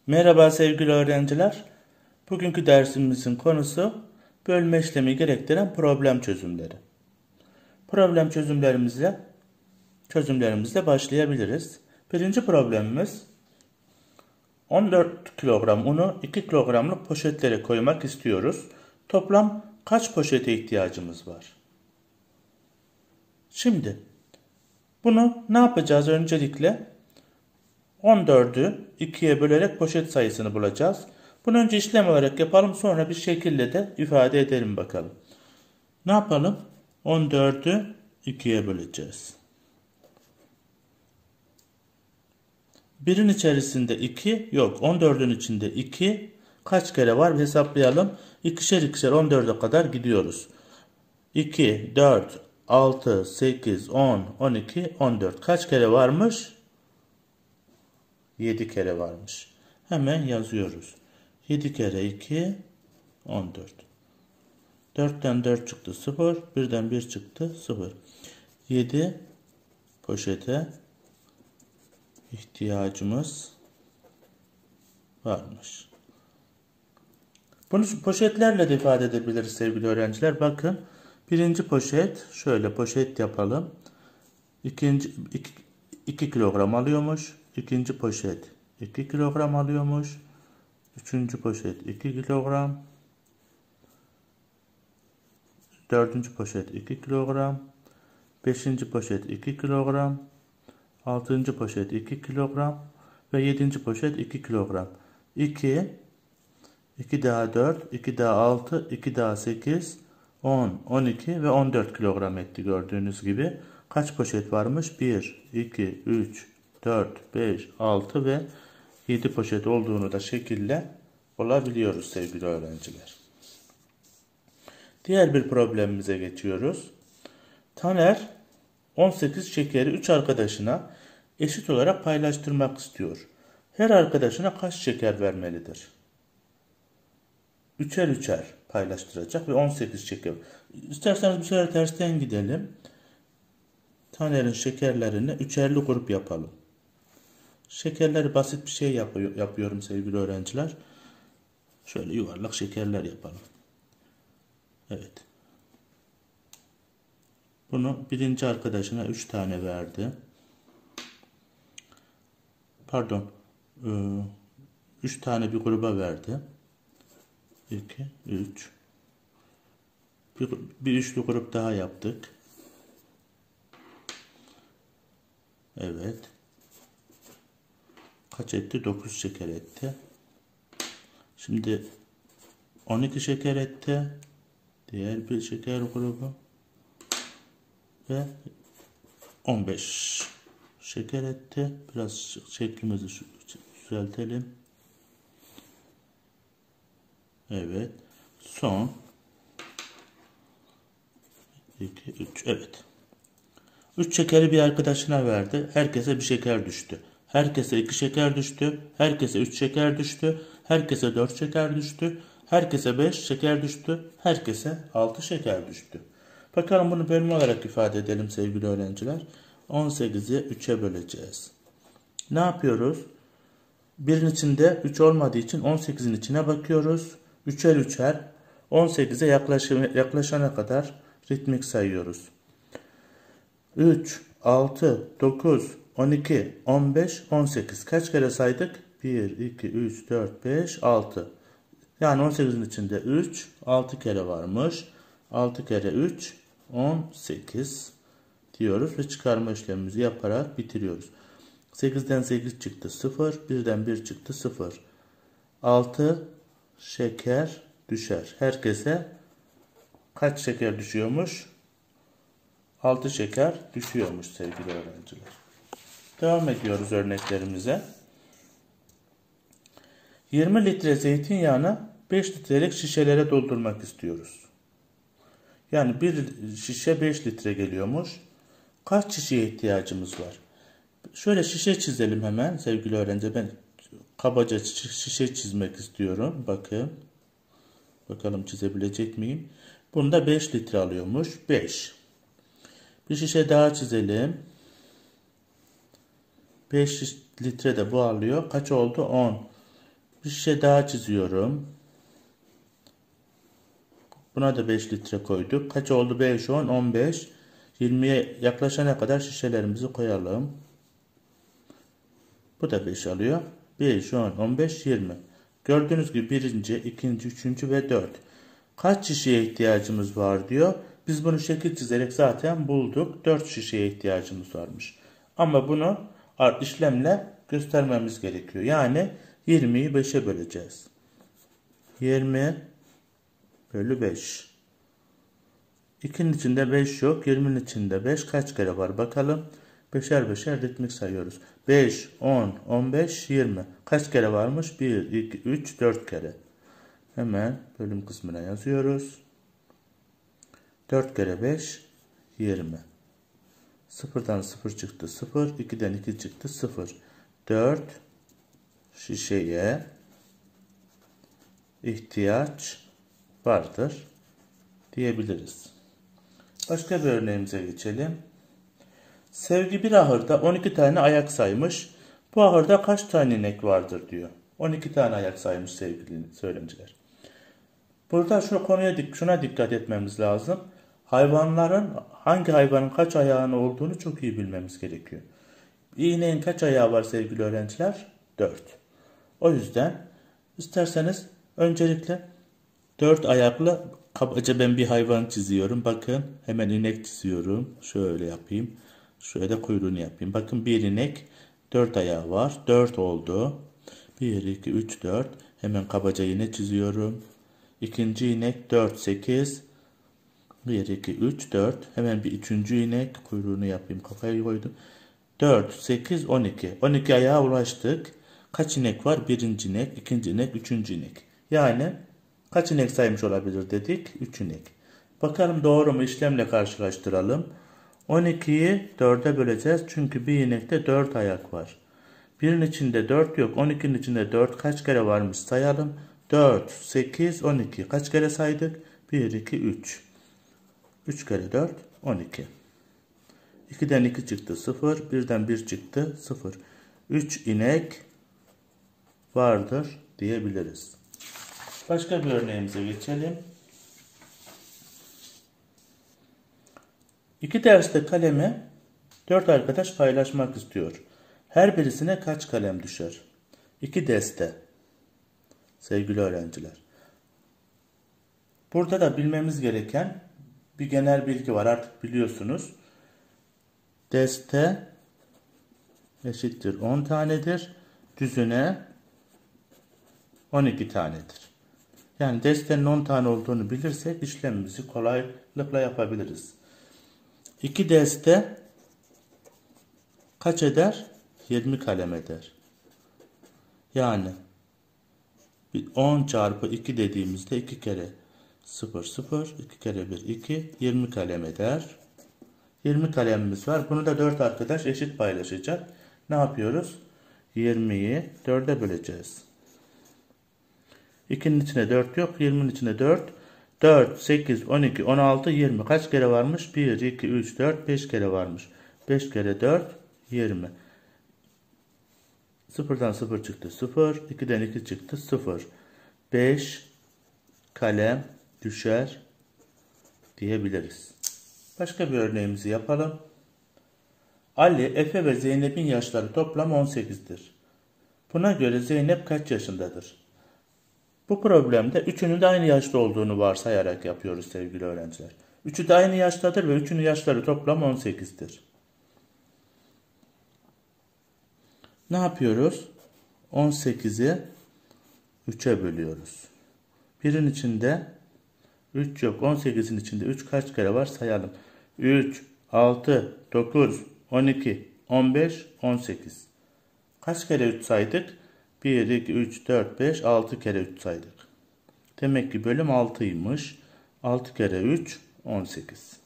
Merhaba sevgili öğrenciler. Bugünkü dersimizin konusu bölme işlemi gerektiren problem çözümleri. Problem çözümlerimizle başlayabiliriz. Birinci problemimiz 14 kilogram unu 2 kilogramlık poşetlere koymak istiyoruz. Toplam kaç poşete ihtiyacımız var? Şimdi bunu ne yapacağız? Öncelikle 14'ü 2'ye bölerek poşet sayısını bulacağız. Bunu önce işlem olarak yapalım, sonra bir şekilde de ifade edelim bakalım. Ne yapalım? 14'ü 2'ye böleceğiz. 1'in içerisinde 2 yok. 14'ün içinde 2 kaç kere var? Hesaplayalım. İkişer ikişer 14'e kadar gidiyoruz. 2, 4, 6, 8, 10, 12, 14. Kaç kere varmış? 7 kere varmış. Hemen yazıyoruz. 7 kere 2, 14. 4'ten 4 çıktı 0. 1'den 1 çıktı 0. 7 poşete ihtiyacımız varmış. Bunu poşetlerle de ifade edebiliriz sevgili öğrenciler. Bakın. Birinci poşet. Şöyle poşet yapalım. 2 kilogram alıyormuş. İkinci poşet 2 kilogram alıyormuş. Üçüncü poşet 2 kilogram. Dördüncü poşet 2 kilogram. Beşinci poşet 2 kilogram. Altıncı poşet 2 kilogram. Ve yedinci poşet 2 kilogram. 2, 2 daha 4, 2 daha 6, 2 daha 8, 10, 12 ve 14 kilogram etti gördüğünüz gibi. Kaç poşet varmış? 1, 2, 3, 4, 5, 6 ve 7 poşet olduğunu da şekille bulabiliyoruz sevgili öğrenciler. Diğer bir problemimize geçiyoruz. Taner 18 şekeri 3 arkadaşına eşit olarak paylaştırmak istiyor. Her arkadaşına kaç şeker vermelidir? Üçer üçer paylaştıracak ve 18 şeker. İsterseniz bu sefer tersten gidelim. Taner'in şekerlerini üçerli grup yapalım. Şekerleri basit bir şey yapıyorum sevgili öğrenciler. Şöyle yuvarlak şekerler yapalım. Evet. Bunu birinci arkadaşına 3 tane verdi. Pardon. 3 tane bir gruba verdi. 2, 3. Bir üçlü grup daha yaptık. Evet. Kaç etti? 9 şeker etti. Şimdi 12 şeker etti. Diğer bir şeker grubu. Ve 15 şeker etti. Biraz şeklimizi düzeltelim. Evet. Son 2, 3. Evet. 3 şekeri bir arkadaşına verdi. Herkese bir şeker düştü. Herkese 2 şeker düştü. Herkese 3 şeker düştü. Herkese 4 şeker düştü. Herkese 5 şeker düştü. Herkese 6 şeker düştü. Bakalım bunu bölme olarak ifade edelim sevgili öğrenciler. 18'i 3'e böleceğiz. Ne yapıyoruz? Birin içinde 3 olmadığı için 18'in içine bakıyoruz. Üçer üçer 18'e yaklaşana kadar ritmik sayıyoruz. 3, 6, 9, 12, 15, 18. Kaç kere saydık? 1, 2, 3, 4, 5, 6. Yani 18'in içinde 3, 6 kere varmış. 6 kere 3, 18 diyoruz ve çıkarma işlemimizi yaparak bitiriyoruz. 8'den 8 çıktı 0, 1'den 1 çıktı 0. 6 şeker düşer. Herkese kaç şeker düşüyormuş? 6 şeker düşüyormuş sevgili öğrenciler. Devam ediyoruz örneklerimize. 20 litre zeytinyağını 5 litrelik şişelere doldurmak istiyoruz. Yani bir şişe 5 litre geliyormuş. Kaç şişeye ihtiyacımız var? Şöyle şişe çizelim hemen sevgili öğrenci. Ben kabaca şişe çizmek istiyorum. Bakın. Bakalım çizebilecek miyim? Bunda 5 litre alıyormuş. 5. Bir şişe daha çizelim. 5 litre de bu alıyor. Kaç oldu? 10. Bir şişe daha çiziyorum. Buna da 5 litre koyduk. Kaç oldu? 5, 10, 15. 20'ye yaklaşana kadar şişelerimizi koyalım. Bu da 5 alıyor. 5, 10, 15, 20. Gördüğünüz gibi birinci, ikinci, üçüncü ve 4. Kaç şişeye ihtiyacımız var diyor. Biz bunu şekil çizerek zaten bulduk. 4 şişeye ihtiyacımız varmış. Ama bunu işlemle göstermemiz gerekiyor. Yani 20'yi 5'e böleceğiz. 20 bölü 5. 2'nin içinde 5 yok. 20'nin içinde 5 kaç kere var bakalım. 5'er 5'er ritmik sayıyoruz. 5, 10, 15, 20. Kaç kere varmış? 1, 2, 3, 4 kere. Hemen bölüm kısmına yazıyoruz. 4 kere 5, 20. 0'dan 0 çıktı 0. 2'den 2 çıktı 0. 4 şişeye ihtiyaç vardır diyebiliriz. Başka bir örneğimize geçelim. Sevgi bir ahırda 12 tane ayak saymış. Bu ahırda kaç tane inek vardır diyor. 12 tane ayak saymış sevgili öğrenciler. Burada şuna dikkat etmemiz lazım. Hangi hayvanın kaç ayağının olduğunu çok iyi bilmemiz gerekiyor. Bir ineğin kaç ayağı var sevgili öğrenciler? 4. O yüzden isterseniz öncelikle 4 ayaklı kabaca ben bir hayvan çiziyorum. Bakın hemen inek çiziyorum. Şöyle yapayım. Şöyle de kuyruğunu yapayım. Bakın bir inek 4 ayağı var. 4 oldu. 1, 2, 3, 4. Hemen kabaca yine çiziyorum. İkinci inek 4, 8. 1, 2, 3, 4. Hemen bir üçüncü inek. Kuyruğunu yapayım. Kafayı koydum. 4, 8, 12. 12 ayağa ulaştık. Kaç inek var? Birinci inek, ikinci inek, üçüncü inek. Yani kaç inek saymış olabilir dedik? 3 inek. Bakalım doğru mu? İşlemle karşılaştıralım. 12'yi 4'e böleceğiz. Çünkü bir inekte 4 ayak var. Birinin içinde 4 yok. 12'nin içinde 4 kaç kere varmış sayalım. 4, 8, 12. Kaç kere saydık? 1, 2, 3. 3 kere 4, 12. 2'den 2 çıktı 0. 1'den 1 çıktı 0. 3 inek vardır diyebiliriz. Başka bir örneğimize geçelim. 2 derste kalemi 4 arkadaş paylaşmak istiyor. Her birisine kaç kalem düşer? 2 deste. Sevgili öğrenciler. Burada da bilmemiz gereken bir genel bilgi var. Artık biliyorsunuz. Deste eşittir 10 tanedir. Düzine 12 tanedir. Yani destenin 10 tane olduğunu bilirsek işlemimizi kolaylıkla yapabiliriz. 2 deste kaç eder? 20 kalem eder. Yani 10 çarpı 2 dediğimizde 2 kere 0 0, 2 kere 1 2, 20 kalem eder. 20 kalemimiz var. Bunu da 4 arkadaş eşit paylaşacak. Ne yapıyoruz? 20'yi 4'e böleceğiz. 2'nin içine 4 yok. 20'nin içine 4. 4, 8, 12, 16, 20. Kaç kere varmış? 1, 2, 3, 4, 5 kere varmış. 5 kere 4, 20. 0'dan 0 çıktı 0. 2'den 2 çıktı 0. 5 kalem düşer diyebiliriz. Başka bir örneğimizi yapalım. Ali, Efe ve Zeynep'in yaşları toplam 18'dir. Buna göre Zeynep kaç yaşındadır? Bu problemde üçünün de aynı yaşta olduğunu varsayarak yapıyoruz sevgili öğrenciler. Üçü de aynı yaştadır ve üçünün yaşları toplam 18'dir. Ne yapıyoruz? 18'i 3'e bölüyoruz. Birin içinde 3 yok. 18'in içinde 3 kaç kere var sayalım. 3, 6, 9, 12, 15, 18. Kaç kere 3 saydık? 1, 2, 3, 4, 5, 6 kere 3 saydık. Demek ki bölüm 6'ymış. 6 kere 3, 18.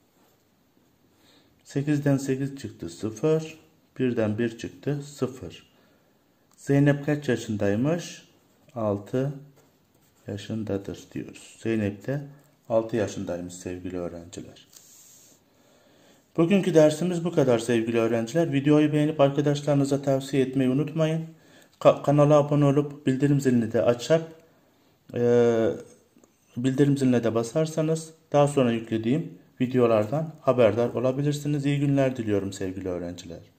8'den 8 çıktı 0. 1'den 1 çıktı 0. Zeynep kaç yaşındaymış? 6 yaşındadır diyoruz. Zeynep de 6 yaşındaymış sevgili öğrenciler. Bugünkü dersimiz bu kadar sevgili öğrenciler. Videoyu beğenip arkadaşlarınıza tavsiye etmeyi unutmayın. Kanala abone olup bildirim zilini de açıp bildirim ziline de basarsanız daha sonra yüklediğim videolardan haberdar olabilirsiniz. İyi günler diliyorum sevgili öğrenciler.